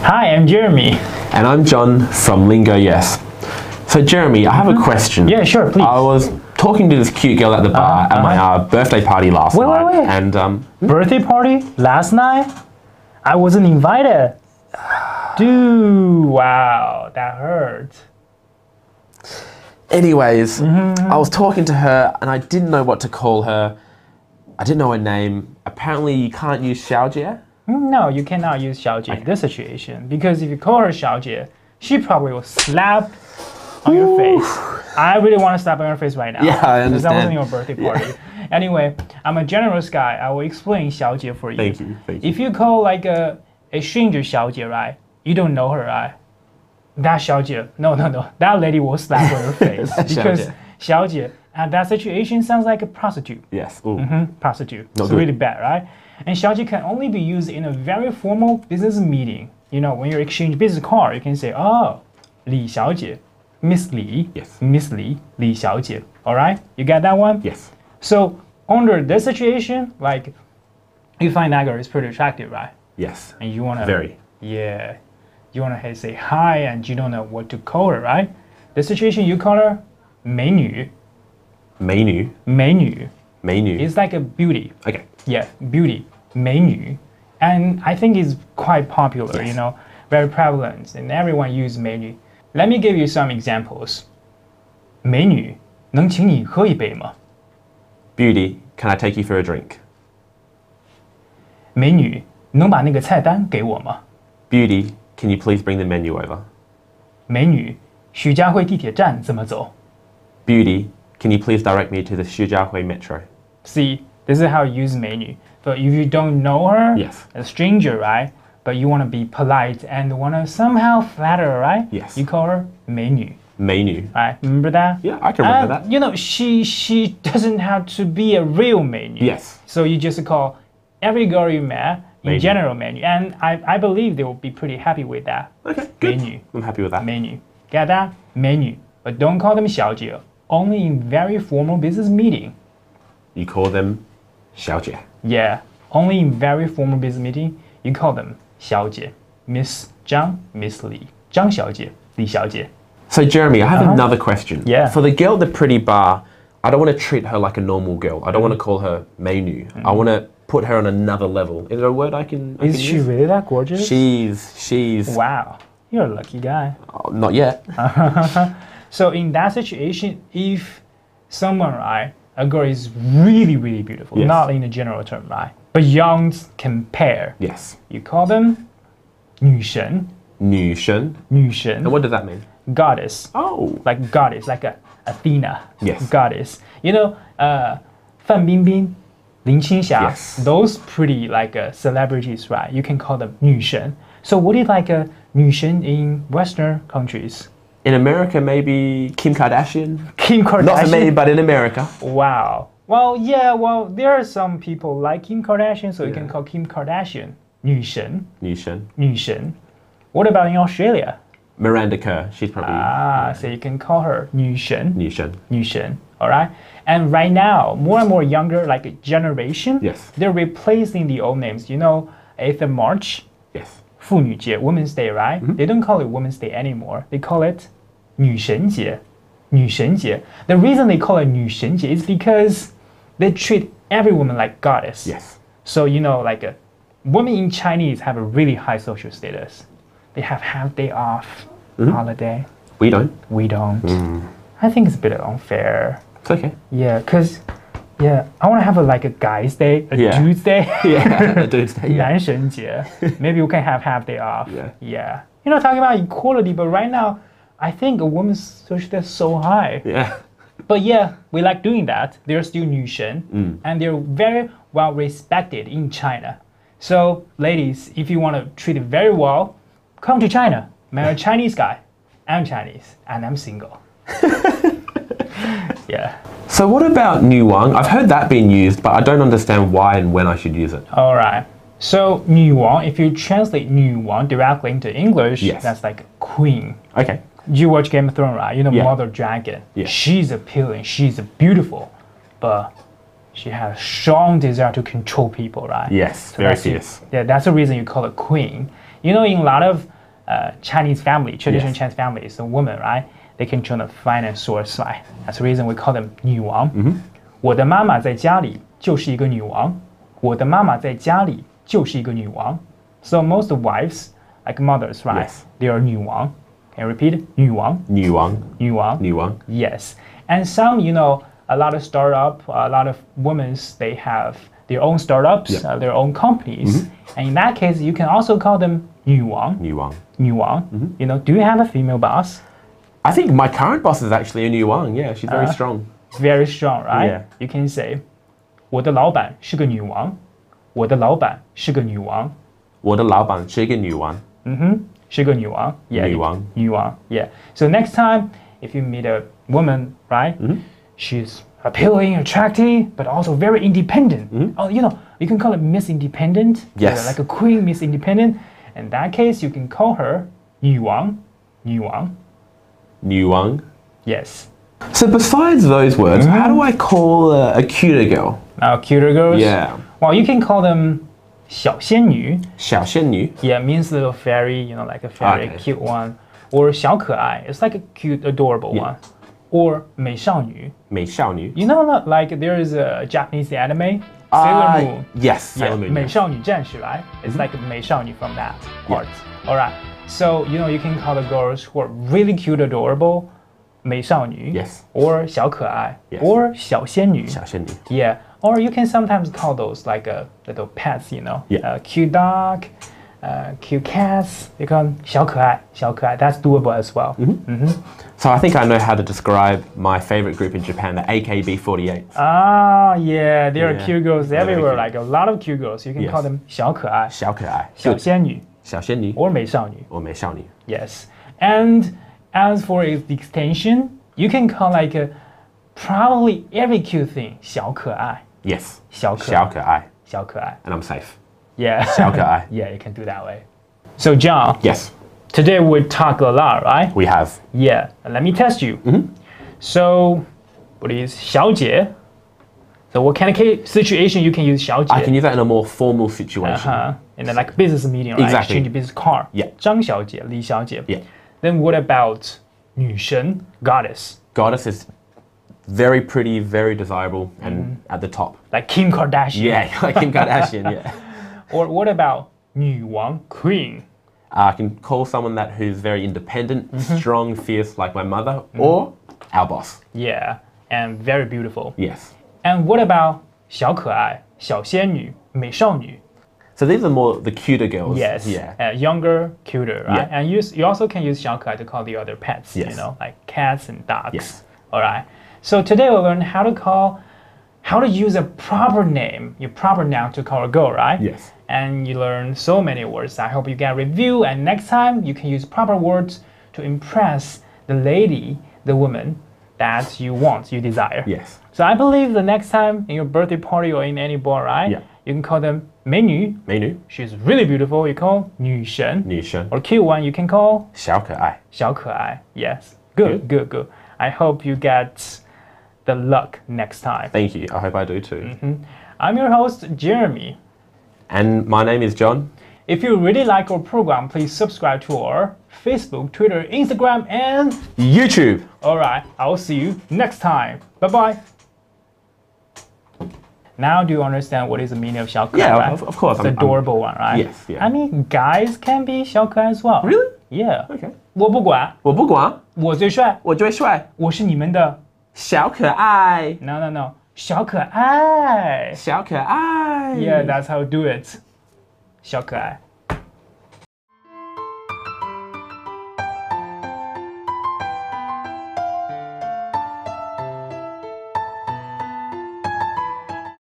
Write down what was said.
Hi, I'm Jeremy. And I'm John from Lingo Yes. So Jeremy, I have a question. Yeah, sure, please. I was talking to this cute girl at the bar at my birthday party last night. Wait. And Birthday party last night? I wasn't invited. Dude, wow, that hurt. anyways, I was talking to her and I didn't know what to call her. I didn't know her name. Apparently you can't use Xiao Jie. No, you cannot use Xiao Jie in this situation, because if you call her Xiao Jie, she probably will slap on your face. I really want to slap on your face right now. Yeah, I understand. Because that wasn't your birthday party. Yeah. Anyway, I'm a generous guy. I will explain Xiao Jie for you. Thank you. If you call like a stranger Xiao Jie, right? You don't know her, right? That Xiao Jie, no. That lady will slap on your face. Because Xiao Jie, at that situation, sounds like a prostitute. Yes. Prostitute. Not it's good. really bad, right? And Xiao Jie can only be used in a very formal business meeting. You know, when you exchange business card, you can say, oh, Li Xiao Jie, Miss Li, Yes. Miss Li, Li Xiao Jie. All right, you got that one? Yes. So under this situation, like, you find that girl is pretty attractive, right? Yes. And you wanna Very. you wanna say hi, and you don't know what to call her, right? The situation you call her 美女. Menu. 美女 Menu. is like a beauty. Okay. Yeah, beauty, 美女, and I think it's quite popular. Yes. You know, very prevalent, and everyone uses 美女. Let me give you some examples. 美女，能请你喝一杯吗？ Beauty, can I take you for a drink? 美女，能把那个菜单给我吗？ Beauty, can you please bring the menu over? 美女，徐家汇地铁站怎么走？ Beauty, can you please direct me to the Shijiahui Metro? See, this is how you use 美女. But if you don't know her, Yes. a stranger, right? But you want to be polite and want to somehow flatter her, right? Yes. You call her 美女. Menu. Right? Remember that? Yeah, I can remember that. You know, she doesn't have to be a real 美女. Yes. So you just call every girl you met in 美女. general 美女. And I believe they will be pretty happy with that. Okay, good. 美女. I'm happy with that. 美女. Get that? 美女. But don't call them 小姐. Only in very formal business meeting. You call them Xiao Jie. Yeah. Only in very formal business meeting, you call them 小姐. Miss Zhang, Miss Li. 张小姐, Li 小姐. So Jeremy, I have another question. Yeah. For the girl at the pretty bar, I don't want to treat her like a normal girl. I don't want to call her menu. I want to put her on another level. Is there a word I can Is she use? really that gorgeous? She's Wow. You're a lucky guy. not yet. So in that situation, if someone, right, a girl is really, really beautiful, Yes. not in a general term, right, but young compare, Yes. you call them 女神, 女神. 女神, And what does that mean? goddess, Oh. like goddess, like a Athena, Yes. goddess. You know, Fan Bingbing, Lin Qingxia, Yes. those pretty like celebrities, right? You can call them 女神. So what is like a 女神 in Western countries? In America, maybe Kim Kardashian. Kim Kardashian. Not for me, but in America. Wow. Well, yeah, well, there are some people like Kim Kardashian, so you can call Kim Kardashian 女神. 女神. 女神. What about in Australia? Miranda Kerr. She's probably So you can call her 女神. 女神. 女神. All right. And right now, more and more younger, like a generation, Yes. they're replacing the old names. You know, 8th of March, Yes. 妇女节, Women's Day, right? They don't call it Women's Day anymore. They call it 女神节. 女神节. The reason they call it 女神节 is because they treat every woman like goddess. Yes. So, you know, like women in Chinese have a really high social status. They have half day off, holiday. We don't. We don't. I think it's a bit unfair. It's okay. Yeah, because, yeah, I want to have like a guy's day, a Yeah. dude's day. Yeah. Dude's day. Yeah. 男神节. Maybe we can have half day off. Yeah. You know, talking about equality, but right now, I think a woman's social status is so high. Yeah. But yeah, we like doing that. They're still 女神, and they're very well respected in China. So, ladies, if you want to treat it very well, come to China. Marry a Chinese guy. I'm Chinese, and I'm single. Yeah. So what about New Wang? I've heard that being used, but I don't understand why and when I should use it. All right. So, 女王, if you translate 女王 directly into English, Yes. that's like queen. Okay. You watch Game of Thrones, right? You know, Yeah. Mother Dragon. Yeah. She's appealing, she's beautiful, but she has strong desire to control people, right? Yes, So very that's fierce. Yeah, that's the reason you call her queen. You know, in a lot of Chinese family, traditional Yes. Chinese family, is a woman, right? They can turn a fine and sword side. That's the reason we call them 女王。我的妈妈在家里就是一个女王。我的妈妈在家里就是一个女王。So most wives, like mothers, right? Yes. They are 女王。Can you repeat? 女王。 女王。 女王。 女王。 Yes. And some, you know, a lot of startup, a lot of women, they have their own startups, Yeah. Their own companies. And in that case, you can also call them 女王。 女王。 女王. You know, do you have a female boss? I think my current boss is actually a new one. Yeah, she's very strong. Very strong, right? Yeah. You can say, 我的老板是个女王。我的老板是个女王。 我的老板是一个女王。 是个女王. Yeah. 女王。 女王. Yeah. So next time, if you meet a woman, right? She's appealing, attractive, but also very independent. Oh, you know, you can call it Miss Independent. Yes. Like a queen, Miss Independent. In that case, you can call her 女王。女王. 女王. Yes. So besides those words, how do I call a cuter girl? Now, cuter girls? Yeah. Well, you can call them 小仙女. 小仙女. Yeah, it means little fairy, you know, like a very Okay. cute one. Or 小可爱, it's like a cute, adorable one. Or 美少女. 美少女. You know, like there is a Japanese anime, Sailor Moon. Yes, Yeah, Sailor Moon. 美少女战士, right? It's like 美少女 from that part. All right. So, you know, you can call the girls who are really cute, adorable, 美少女. Yes. Or 小可爱. Yes. Or 小仙女. 小仙女. Yeah. Or you can sometimes call those like little pets, you know. Yeah. Cute dog, cute cats. You call them 小可爱, 小可爱. That's doable as well. So I think I know how to describe my favorite group in Japan, the AKB48. Ah, yeah. There are Yeah. cute girls Very everywhere, cute. like a lot of cute girls. You can Yes. call them 小可爱, 小可爱. 小仙女, 小仙女 or 美少女. or 美少女. Yes. And as for its extension, you can call like probably every cute thing 小可爱. Yes. 小可爱. 小可爱. 小可爱. And I'm safe. Yeah. 小可爱. Yeah, you can do that way. So, John, Yes, today we talk a lot, right? we have. Yeah. And let me test you. So, what is 小姐? So, what kind of situation you can use 小姐? I can use that in a more formal situation. In a like business meeting, right? Exactly. Exchange business card. Yeah. 张小姐, 李小姐. Yeah. Then what about 女神, goddess? Goddess is very pretty, very desirable, and at the top. Like Kim Kardashian. Yeah, like Kim Kardashian, yeah. Or what about 女王, queen? I can call someone that who's very independent, strong, fierce, like my mother, or our boss. Yeah. And very beautiful. Yes. And what about 小可爱, 小仙女, 美少女? So these are more the cuter girls. Yes. Yeah. Younger, cuter, right? Yeah. And you also can use 小可爱 to call the other pets, you Yes. know, like cats and dogs. Yes. All right. So today we'll learn how to use a proper name, your proper noun to call a girl, right? Yes. And you learn so many words. I hope you get a review, and next time you can use proper words to impress the lady, the woman that you want, you desire. Yes. So I believe the next time in your birthday party or in any bar, right? Yeah. You can call them 美女. 美女. She's really beautiful. You call 女神. 女神. Or cute one, you can call 小可爱. 小可爱. Yes. Good. I hope you get the luck next time. Thank you. I hope I do too. I'm your host, Jeremy. And my name is John. If you really like our program, please subscribe to our Facebook, Twitter, Instagram, and YouTube. alright, I will see you next time. Bye-bye. Now, do you understand what is the meaning of 小可爱? Yeah, right? of course. It's the adorable one, right? Yes, yeah. I mean, guys can be 小可爱 as well. Really? Yeah. Okay. 我不管， 我不管， 我最帅， 我最帅， 我是你们的。 小可爱， No. 小可爱。 小可爱。 Yeah, that's how you do it. 小可爱。